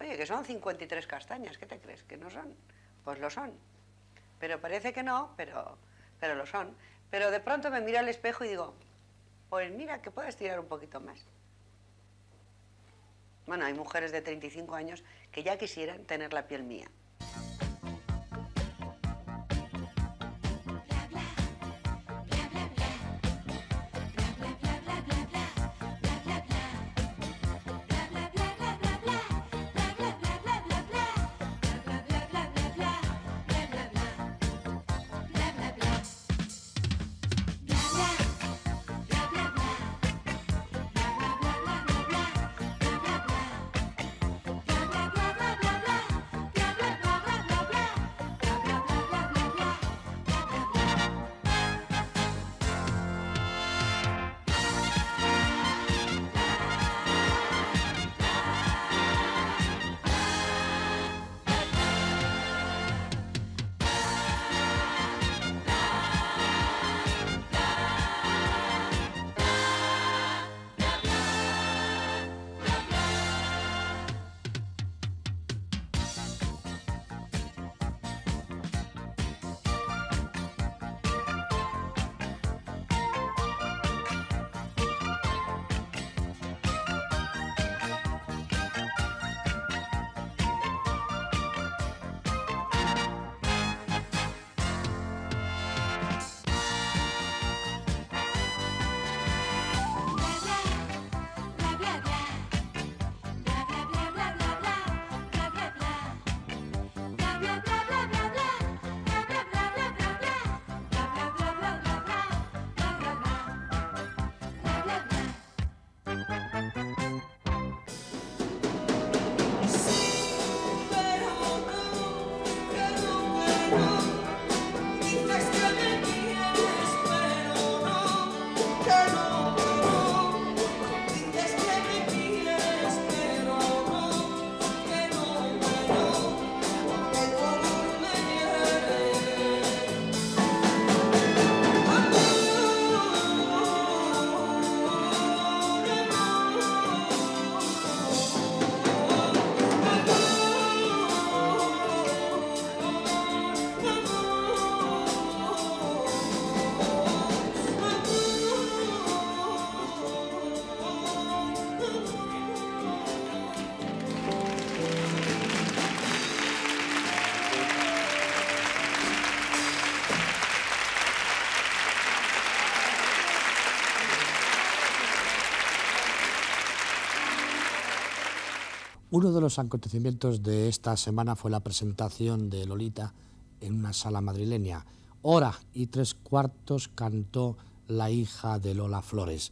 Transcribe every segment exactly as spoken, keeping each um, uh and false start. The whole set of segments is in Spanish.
Oye, que son cincuenta y tres castañas, ¿qué te crees? ¿Que no son? Pues lo son. Pero parece que no, pero, pero lo son. Pero de pronto me miro al espejo y digo, pues mira, que puedes tirar un poquito más. Bueno, hay mujeres de treinta y cinco años que ya quisieran tener la piel mía. Uno de los acontecimientos de esta semana fue la presentación de Lolita en una sala madrileña. Hora y tres cuartos cantó la hija de Lola Flores.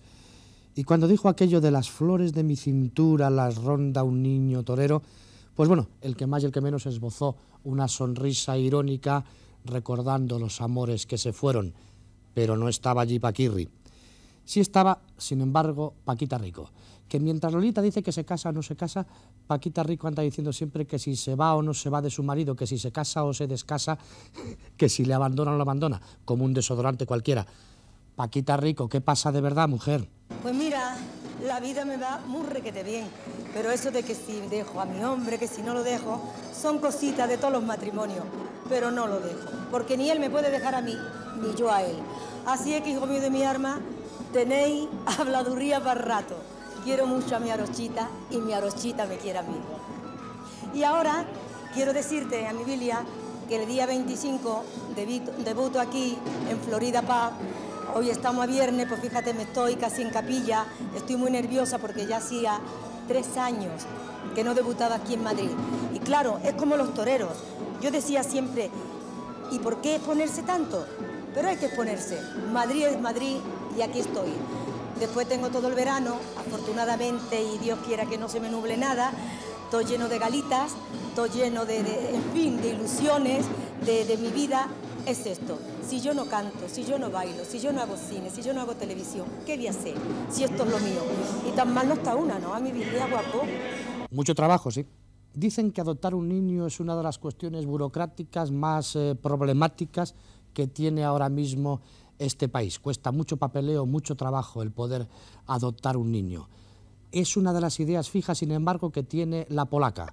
Y cuando dijo aquello de las flores de mi cintura las ronda un niño torero, pues bueno, el que más y el que menos esbozó una sonrisa irónica recordando los amores que se fueron, pero no estaba allí Paquirri. Sí estaba, sin embargo, Paquita Rico, que mientras Lolita dice que se casa o no se casa, Paquita Rico anda diciendo siempre que si se va o no se va de su marido, que si se casa o se descasa, que si le abandona o no lo abandona, como un desodorante cualquiera. Paquita Rico, ¿qué pasa de verdad, mujer? Pues mira, la vida me va muy requete bien, pero eso de que si dejo a mi hombre, que si no lo dejo, son cositas de todos los matrimonios, pero no lo dejo, porque ni él me puede dejar a mí, ni yo a él. Así es que, hijo mío de mi arma, tenéis habladuría para rato. Quiero mucho a mi Arochita y mi Arochita me quiere a mí. Y ahora quiero decirte, a mi Bilia, que el día veinticinco debuto aquí en Florida Pub. Hoy estamos a viernes, pues fíjate, me estoy casi en capilla. Estoy muy nerviosa porque ya hacía tres años que no debutaba aquí en Madrid. Y claro, es como los toreros. Yo decía siempre, ¿y por qué exponerse tanto? Pero hay que exponerse. Madrid es Madrid y aquí estoy. Después tengo todo el verano, afortunadamente, y Dios quiera que no se me nuble nada, todo lleno de galitas, todo lleno de, de en fin, de ilusiones, de, de mi vida. Es esto, si yo no canto, si yo no bailo, si yo no hago cine, si yo no hago televisión, ¿qué voy a hacer? Si esto es lo mío. Y tan mal no está una, ¿no? A mi vida, guapo. Mucho trabajo, sí. Dicen que adoptar un niño es una de las cuestiones burocráticas más eh, problemáticas que tiene ahora mismo este país. Cuesta mucho papeleo, mucho trabajo el poder adoptar un niño. Es una de las ideas fijas, sin embargo, que tiene la polaca,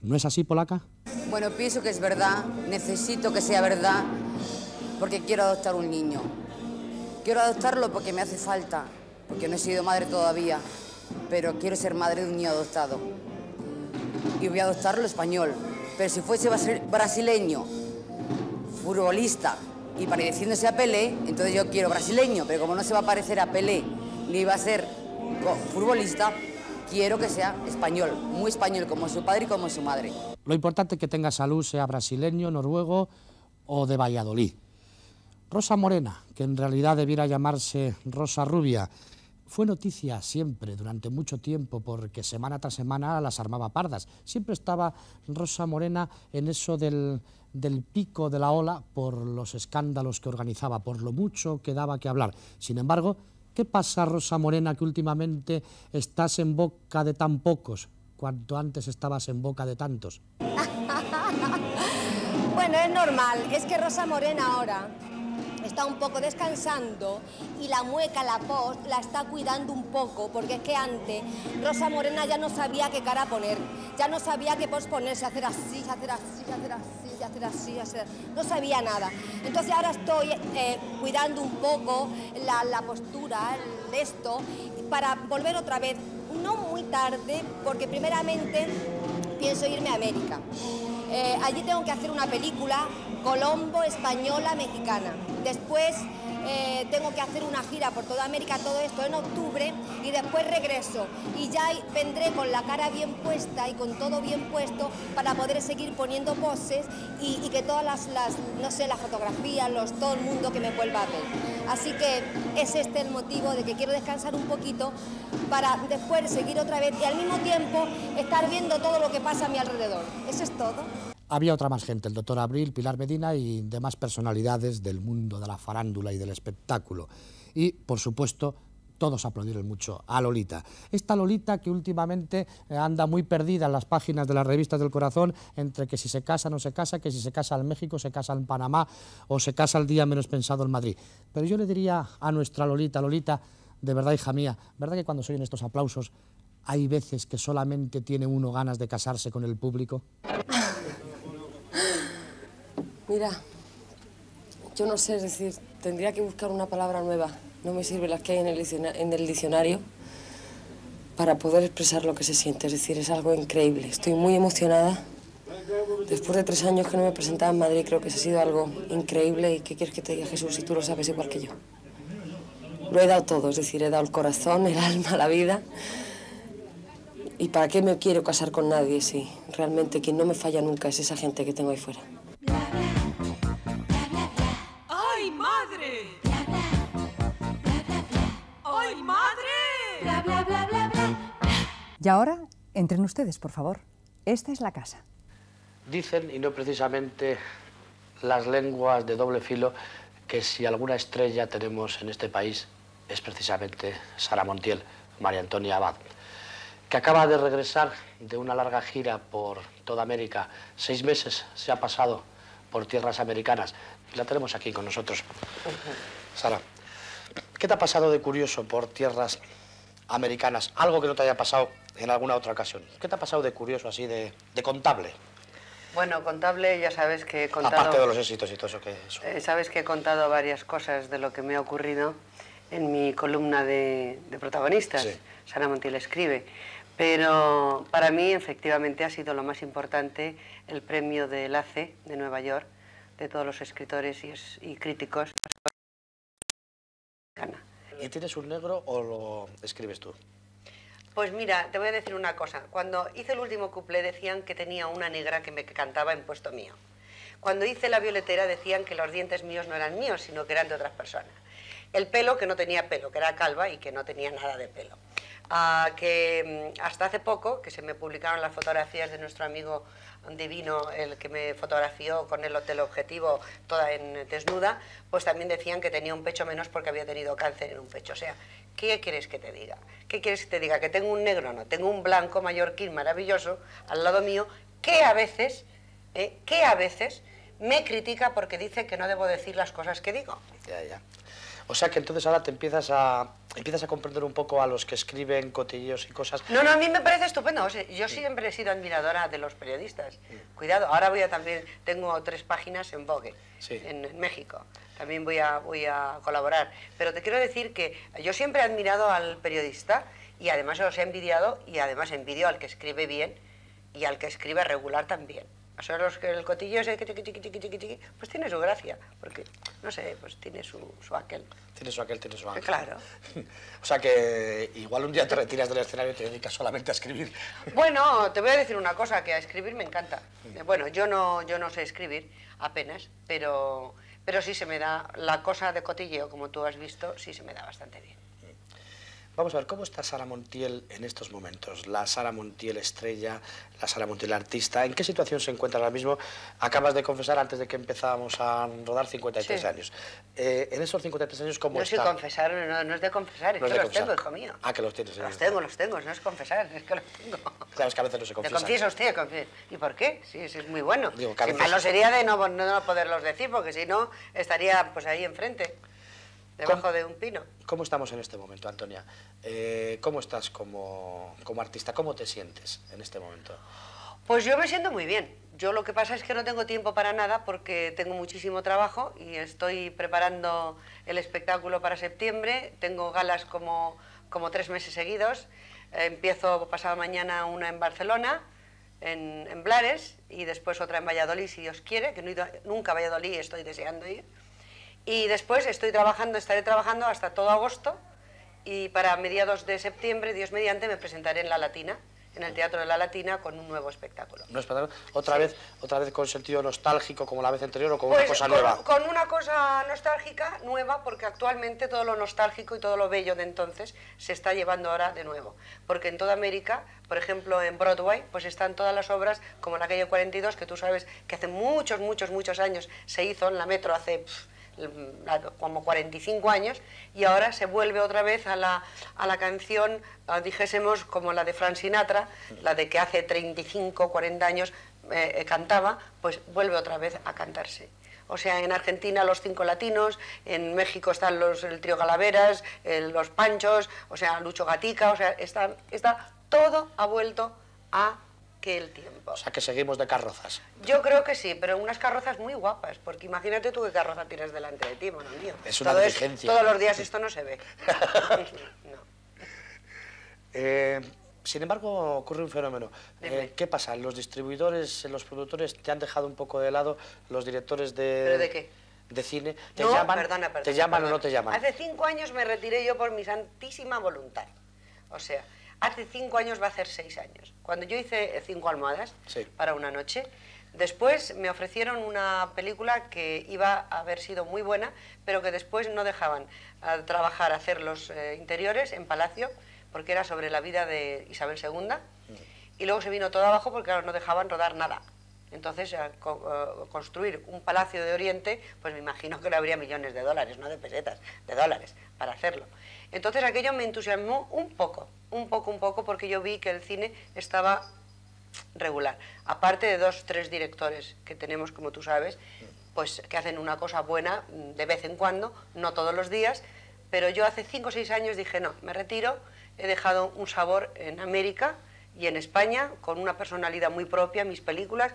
¿No es así, polaca? Bueno, pienso que es verdad, necesito que sea verdad, porque quiero adoptar un niño. Quiero adoptarlo porque me hace falta, porque no he sido madre todavía, pero quiero ser madre de un niño adoptado. Y voy a adoptarlo español, pero si fuese brasileño, futbolista y pareciéndose a Pelé, entonces yo quiero brasileño, pero como no se va a parecer a Pelé ni va a ser futbolista, quiero que sea español, muy español, como su padre y como su madre. Lo importante es que tenga salud, sea brasileño, noruego o de Valladolid. Rosa Morena, que en realidad debiera llamarse Rosa Rubia, fue noticia siempre, durante mucho tiempo, porque semana tras semana las armaba pardas. Siempre estaba Rosa Morena en eso del, del pico de la ola por los escándalos que organizaba, por lo mucho que daba que hablar. Sin embargo, ¿qué pasa, Rosa Morena, que últimamente estás en boca de tan pocos, cuanto antes estabas en boca de tantos? Bueno, es normal, es que Rosa Morena ahora está un poco descansando y la mueca, la post, la está cuidando un poco, porque es que antes Rosa Morena ya no sabía qué cara poner, ya no sabía qué post ponerse, hacer así, hacer así, hacer así, hacer así, hacer... no sabía nada. Entonces ahora estoy eh, cuidando un poco la, la postura, el esto, para volver otra vez, no muy tarde, porque primeramente pienso irme a América. Eh, allí tengo que hacer una película Colombo, española, mexicana. Después eh, tengo que hacer una gira por toda América, todo esto en octubre, y después regreso. Y ya vendré con la cara bien puesta y con todo bien puesto para poder seguir poniendo poses y, y que todas las, las, no sé, las fotografías, los, todo el mundo que me vuelva a ver. Así que es este el motivo de que quiero descansar un poquito para después seguir otra vez y al mismo tiempo estar viendo todo lo que pasa a mi alrededor. Eso es todo. Había otra más gente, el doctor Abril, Pilar Medina y demás personalidades del mundo de la farándula y del espectáculo. Y, por supuesto, todos aplaudieron mucho a Lolita. Esta Lolita que últimamente anda muy perdida en las páginas de las revistas del corazón, entre que si se casa o no se casa, que si se casa en México, se casa en Panamá o se casa el día menos pensado en Madrid. Pero yo le diría a nuestra Lolita, Lolita, de verdad, hija mía, ¿verdad que cuando se oyen estos aplausos hay veces que solamente tiene uno ganas de casarse con el público? Mira, yo no sé, es decir, tendría que buscar una palabra nueva. No me sirven las que hay en el diccionario, en el diccionario para poder expresar lo que se siente. Es decir, es algo increíble. Estoy muy emocionada. Después de tres años que no me presentaba en Madrid, creo que eso ha sido algo increíble. ¿Y qué quieres que te diga, Jesús, si tú lo sabes igual que yo? Lo he dado todo, es decir, he dado el corazón, el alma, la vida. ¿Y para qué me quiero casar con nadie si realmente quien no me falla nunca es esa gente que tengo ahí fuera? ¡Ay, madre! ¡Ay, madre! Bla, bla, bla, bla, bla. Y ahora, entren ustedes, por favor. Esta es la casa. Dicen, y no precisamente las lenguas de doble filo, que si alguna estrella tenemos en este país es precisamente Sara Montiel, María Antonia Abad, que acaba de regresar de una larga gira por toda América. Seis meses se ha pasado por tierras americanas y la tenemos aquí con nosotros. Uh-huh. Sara, ¿qué te ha pasado de curioso por tierras americanas? Algo que no te haya pasado en alguna otra ocasión. ¿Qué te ha pasado de curioso, así, de, de contable? Bueno, contable, ya sabes que he contado... Aparte de los éxitos y todo eso que... Eso. Eh, sabes que he contado varias cosas de lo que me ha ocurrido en mi columna de, de protagonistas. Sí. Sara Montiel escribe. Pero para mí, efectivamente, ha sido lo más importante el premio del A C E de Nueva York, de todos los escritores y, y críticos. ¿Y tienes un negro o lo escribes tú? Pues mira, te voy a decir una cosa. Cuando hice el último cuplé decían que tenía una negra que me cantaba en puesto mío. Cuando hice la violetera decían que los dientes míos no eran míos, sino que eran de otras personas. El pelo, que no tenía pelo, que era calva y que no tenía nada de pelo. Ah, que hasta hace poco, que se me publicaron las fotografías de nuestro amigo divino, el que me fotografió con el teleobjetivo toda en desnuda, pues también decían que tenía un pecho menos porque había tenido cáncer en un pecho. O sea, ¿qué quieres que te diga? ¿Qué quieres que te diga? ¿Que tengo un negro? No, tengo un blanco mallorquín maravilloso al lado mío que a veces, eh, que a veces me critica porque dice que no debo decir las cosas que digo. Ya, ya. O sea que entonces ahora te empiezas a, empiezas a comprender un poco a los que escriben cotilleos y cosas. No, no, a mí me parece estupendo. O sea, yo siempre he sido admiradora de los periodistas. Cuidado, ahora voy a también, tengo tres páginas en Vogue, sí. en, en México. También voy a, voy a colaborar. Pero te quiero decir que yo siempre he admirado al periodista y además los he envidiado y además envidio al que escribe bien y al que escribe regular también. O sea, los que el cotillo ese, pues tiene su gracia, porque, no sé, pues tiene su, su aquel. Tiene su aquel, tiene su ángel. Claro. O sea que igual un día te retiras del escenario y te dedicas solamente a escribir. Bueno, te voy a decir una cosa, que a escribir me encanta. Bueno, yo no, yo no sé escribir apenas, pero, pero sí se me da la cosa de cotilleo, como tú has visto, sí se me da bastante bien. Vamos a ver, ¿cómo está Sara Montiel en estos momentos? La Sara Montiel estrella, la Sara Montiel artista, ¿en qué situación se encuentra ahora mismo? Acabas de confesar, antes de que empezábamos a rodar, cincuenta y tres sí. años. Eh, en esos cincuenta y tres años, ¿cómo no está? No sé confesar, no, no es de confesar, es no que es de los confesar. tengo, hijo mío. Ah, que los tienes. Los tengo, los tengo, no es confesar, es que los tengo. Claro, es que a veces no se confiesa. ¿Le confiesa usted? Confiesa. ¿Y por qué? Sí, sí, es muy bueno. Digo, que a si veces... malo sería de no, no poderlos decir, porque si no, estaría pues ahí enfrente. Debajo ¿Cómo, de un pino. ¿Cómo estamos en este momento, Antonia? Eh, ¿Cómo estás como, como artista? ¿Cómo te sientes en este momento? Pues yo me siento muy bien. Yo lo que pasa es que no tengo tiempo para nada porque tengo muchísimo trabajo y estoy preparando el espectáculo para septiembre. Tengo galas como, como tres meses seguidos. Eh, empiezo pasado mañana una en Barcelona, en, en Blares, y después otra en Valladolid, si Dios quiere, que no he ido nunca a Valladolid, estoy deseando ir. Y después estoy trabajando, estaré trabajando hasta todo agosto y para mediados de septiembre, Dios mediante, me presentaré en La Latina, en el Teatro de La Latina, con un nuevo espectáculo. ¿Un espectáculo? ¿Otra, sí. vez, ¿Otra vez con sentido nostálgico como la vez anterior o con pues una cosa con, nueva? Con una cosa nostálgica, nueva, porque actualmente todo lo nostálgico y todo lo bello de entonces se está llevando ahora de nuevo. Porque en toda América, por ejemplo en Broadway, pues están todas las obras como la calle cuarenta y dos, que tú sabes que hace muchos, muchos, muchos años se hizo en la Metro, hace... Pff, como cuarenta y cinco años, y ahora se vuelve otra vez a la, a la canción, dijésemos, como la de Frank Sinatra, la de que hace treinta y cinco, cuarenta años eh, cantaba, pues vuelve otra vez a cantarse. O sea, en Argentina los cinco latinos, en México están los, el trío Calaveras, el, los Panchos, o sea, Lucho Gatica, o sea, está, está todo ha vuelto a que el tiempo. O sea, que seguimos de carrozas. Yo creo que sí, pero unas carrozas muy guapas, porque imagínate tú qué carroza tienes delante de ti, bueno, mío. Es una Todo diligencia. Es, todos los días esto no se ve. No. Eh, sin embargo, ocurre un fenómeno. Eh, ¿Qué pasa? ¿Los distribuidores, los productores te han dejado un poco de lado, los directores de... ¿Pero de qué? De cine? ¿Te no, llaman, perdona, perdona. ¿Te llaman perdona. o no te llaman? Hace cinco años me retiré yo por mi santísima voluntad. O sea... Hace cinco años va a hacer seis años. Cuando yo hice Cinco almohadas sí. para una noche, después me ofrecieron una película que iba a haber sido muy buena, pero que después no dejaban a trabajar, hacer los eh, interiores en Palacio, porque era sobre la vida de Isabel segunda, mm. y luego se vino todo abajo porque claro, no dejaban rodar nada. Entonces, a, co a construir un palacio de Oriente, pues me imagino que le habría millones de dólares, no de pesetas, de dólares, para hacerlo. Entonces aquello me entusiasmó un poco, un poco, un poco, porque yo vi que el cine estaba regular. Aparte de dos, tres directores que tenemos, como tú sabes, pues que hacen una cosa buena de vez en cuando, no todos los días, pero yo hace cinco o seis años dije, no, me retiro, he dejado un sabor en América y en España, con una personalidad muy propia, mis películas,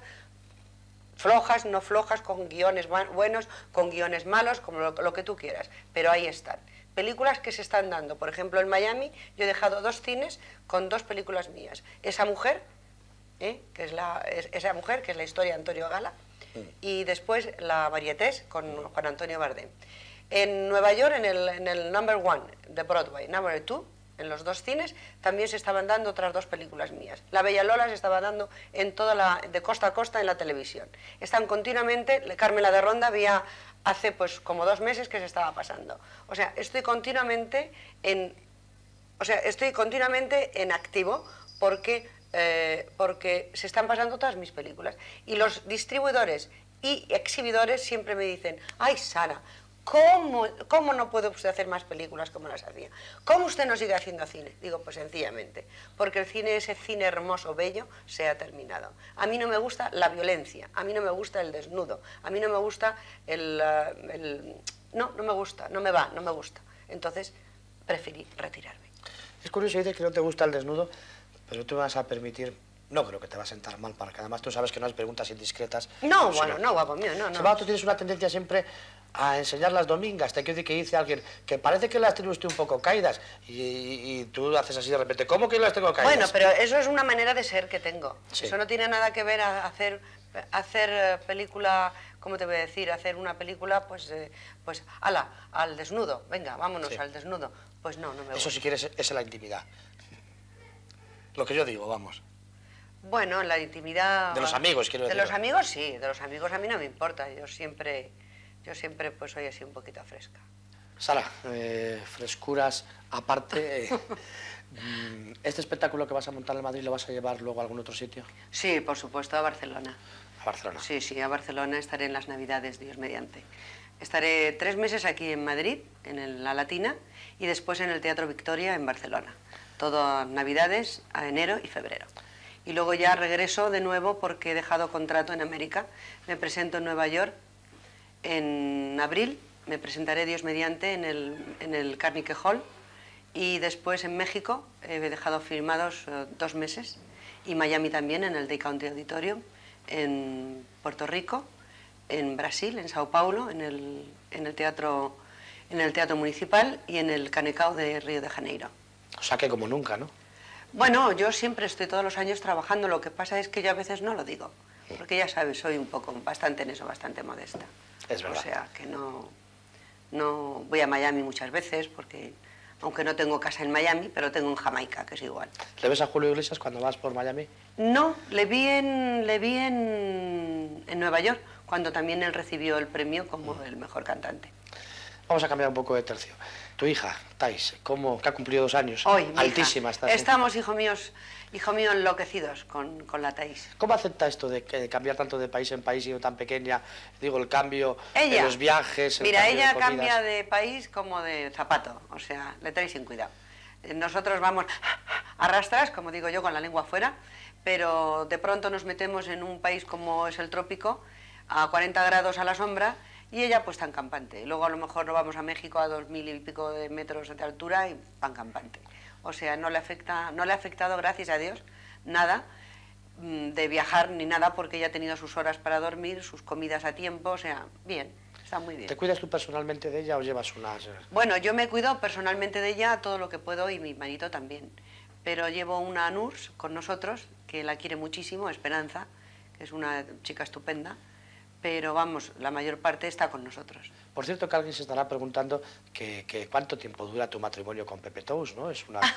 flojas, no flojas, con guiones buenos, con guiones malos, como lo, lo que tú quieras, pero ahí están. Películas que se están dando, por ejemplo en Miami yo he dejado dos cines con dos películas mías, Esa mujer, ¿eh? que es la, es, esa mujer, que es la historia de Antonio Gala, y después La Varietés con Juan Antonio Bardem. En Nueva York, en el, en el Number One de Broadway, Number Two, en los dos cines, también se estaban dando otras dos películas mías. La Bella Lola se estaba dando en toda la, de costa a costa en la televisión. Están continuamente, Carmela de Ronda había hace pues como dos meses que se estaba pasando. O sea, estoy continuamente en, o sea, estoy continuamente en activo porque, eh, porque se están pasando todas mis películas. Y los distribuidores y exhibidores siempre me dicen, ay Sara, ¿Cómo, ¿Cómo no puede usted hacer más películas como las hacía? ¿Cómo usted no sigue haciendo cine? Digo, pues sencillamente, porque el cine, ese cine hermoso, bello, se ha terminado. A mí no me gusta la violencia, a mí no me gusta el desnudo, a mí no me gusta el, el, no, no me gusta, no me va, no me gusta. Entonces preferí retirarme. Es curioso, dices que no te gusta el desnudo, pero tú vas a permitir, no creo que te va a sentar mal, para que además tú sabes que no has preguntas indiscretas. No, bueno, sino, no, guapo mío, no, no. Seba, tú tienes una tendencia siempre a enseñar las domingas. Te quiero decir que dice alguien que parece que las tiene usted un poco caídas y, y, y tú haces así de repente, ¿cómo que las tengo caídas? Bueno, pero eso es una manera de ser que tengo. Sí. Eso no tiene nada que ver a hacer, hacer película, ¿cómo te voy a decir? Hacer una película, pues, eh, pues, ala, al desnudo. Venga, vámonos sí. al desnudo. Pues no, no me gusta. Eso si quieres es la intimidad. Lo que yo digo, vamos. Bueno, la intimidad... De los amigos, quiero decir. De los amigos sí, de los amigos a mí no me importa. Yo siempre, yo siempre pues soy así un poquito fresca. Sara, eh, frescuras aparte, eh, ¿este espectáculo que vas a montar en Madrid lo vas a llevar luego a algún otro sitio? Sí, por supuesto, a Barcelona. ¿A Barcelona? Sí, sí, a Barcelona estaré en las Navidades, Dios mediante. Estaré tres meses aquí en Madrid, en la Latina, y después en el Teatro Victoria en Barcelona. Todo Navidades, a enero y febrero. Y luego ya regreso de nuevo porque he dejado contrato en América. Me presento en Nueva York en abril, me presentaré Dios mediante en el, en el Carnegie Hall, y después en México he dejado firmados uh, dos meses, y Miami también en el Day County Auditorium, en Puerto Rico, en Brasil, en Sao Paulo, en el, en el, teatro, en el Teatro Municipal y en el Canecao de Río de Janeiro. O sea que como nunca, ¿no? Bueno, yo siempre estoy todos los años trabajando, lo que pasa es que yo a veces no lo digo, porque ya sabes, soy un poco, bastante en eso, bastante modesta. Es verdad. O sea, que no, no voy a Miami muchas veces, porque aunque no tengo casa en Miami, pero tengo en Jamaica, que es igual. ¿Le ves a Julio Iglesias cuando vas por Miami? No, le vi en, le vi en, en Nueva York, cuando también él recibió el premio como el mejor cantante. Vamos a cambiar un poco de tercio. Tu hija, Thais, ¿cómo, que ha cumplido dos años? Hoy, altísima está. Estamos, hijo míos, hijo mío, enloquecidos con, con la Thais. ¿Cómo acepta esto de, de cambiar tanto de país en país y no tan pequeña? Digo, el cambio ella, en los viajes, el Mira, cambio ella de cambia de país como de zapato, o sea, le trae sin cuidado. Nosotros vamos arrastras, como digo yo, con la lengua afuera, pero de pronto nos metemos en un país como es el trópico, a cuarenta grados a la sombra, y ella pues tan campante. Luego a lo mejor nos vamos a México a dos mil y pico de metros de altura y tan campante. O sea, no le afecta, no le ha afectado, gracias a Dios, nada de viajar ni nada, porque ella ha tenido sus horas para dormir, sus comidas a tiempo, o sea, bien, está muy bien. ¿Te cuidas tú personalmente de ella o llevas unas...? Bueno, yo me cuido personalmente de ella todo lo que puedo, y mi marido también. Pero llevo una nurse con nosotros, que la quiere muchísimo, Esperanza, que es una chica estupenda, pero vamos, la mayor parte está con nosotros. Por cierto, que alguien se estará preguntando que, que cuánto tiempo dura tu matrimonio con Pepe Tous, ¿no? Es una...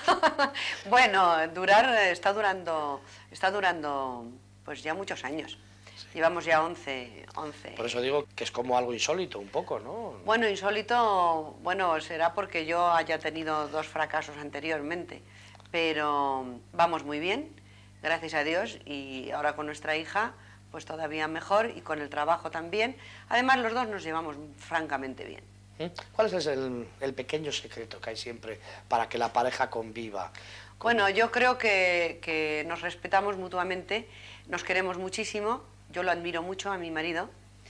Bueno, durar, está durando, está durando pues ya muchos años. Sí. Llevamos ya once, once. Por eso digo que es como algo insólito un poco, ¿no? Bueno, insólito, bueno, será porque yo haya tenido dos fracasos anteriormente, pero vamos muy bien, gracias a Dios, y ahora con nuestra hija pues todavía mejor, y con el trabajo también. Además, los dos nos llevamos francamente bien. ¿Cuál es el, el pequeño secreto que hay siempre para que la pareja conviva? Bueno, yo creo que, que nos respetamos mutuamente, nos queremos muchísimo, yo lo admiro mucho a mi marido,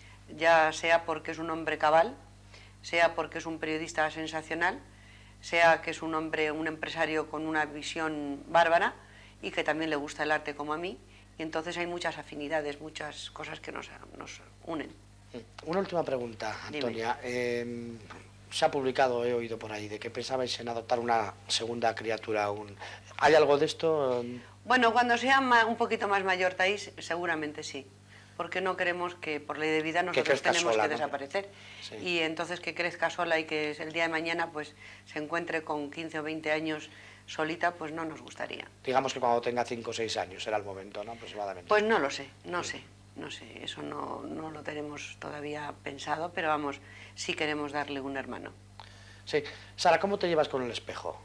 ya sea porque es un hombre cabal, sea porque es un periodista sensacional, sea que es un hombre, un empresario con una visión bárbara, y que también le gusta el arte como a mí. Y entonces hay muchas afinidades, muchas cosas que nos, nos unen. Una última pregunta, Antonia. Eh, se ha publicado, he oído por ahí, de que pensabais en adoptar una segunda criatura. Un... ¿Hay algo de esto? Bueno, cuando sea un poquito más mayor, Thais, seguramente sí. Porque no queremos que por ley de vida nosotros tenemos sola, que ¿no? desaparecer. Sí. Y entonces que crezca sola y que el día de mañana pues se encuentre con quince o veinte años solita, pues no nos gustaría. Digamos que cuando tenga cinco o seis años será el momento, ¿no? Aproximadamente. Pues no lo sé, no sí. sé, no sé, eso no, no lo tenemos todavía pensado, pero vamos, sí queremos darle un hermano. Sí. Sara, ¿cómo te llevas con el espejo?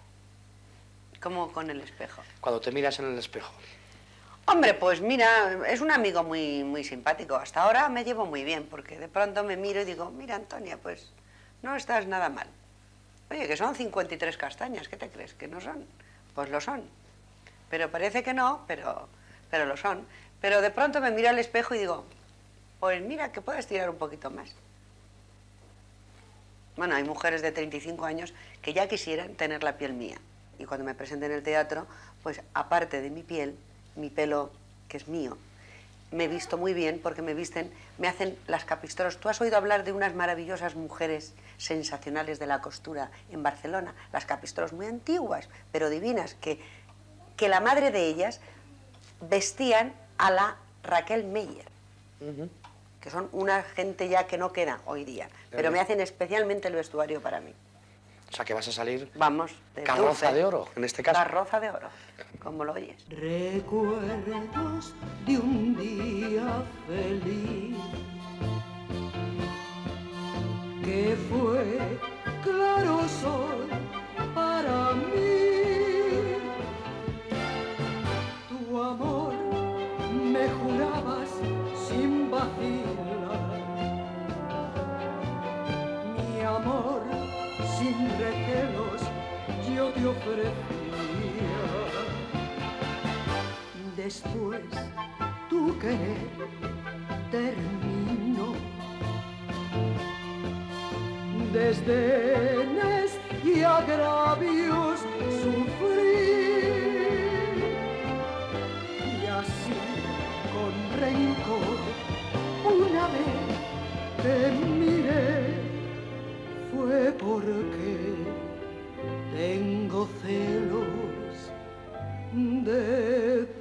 ¿Cómo con el espejo? Cuando te miras en el espejo. Hombre, pues mira, es un amigo muy, muy simpático. Hasta ahora me llevo muy bien, porque de pronto me miro y digo, mira, Antonia, pues no estás nada mal. Oye, que son cincuenta y tres castañas, ¿qué te crees? ¿Que no son? Pues lo son. Pero parece que no, pero, pero lo son. Pero de pronto me miro al espejo y digo, pues mira, que puedes tirar un poquito más. Bueno, hay mujeres de treinta y cinco años que ya quisieran tener la piel mía. Y cuando me presente en el teatro, pues aparte de mi piel, mi pelo, que es mío, me visto muy bien porque me visten, me hacen las capistros. ¿Tú has oído hablar de unas maravillosas mujeres sensacionales de la costura en Barcelona? Las capistros muy antiguas, pero divinas, que, que la madre de ellas vestían a la Raquel Meyer, uh-huh. que son una gente ya que no queda hoy día, pero, pero me hacen especialmente el vestuario para mí. O sea, que vas a salir... Vamos, de carroza dulce. de oro, en este caso. Carroza de oro, como lo oyes. Recuerdos de un día feliz que fue claro sol para mí. Tu amor me jurabas sin vacilar, mi amor sin recelos yo te ofrecía. Después tu querer terminó, desdenes y agravios sufrí, y así con rencor una vez te miré, fue porque tengo celos de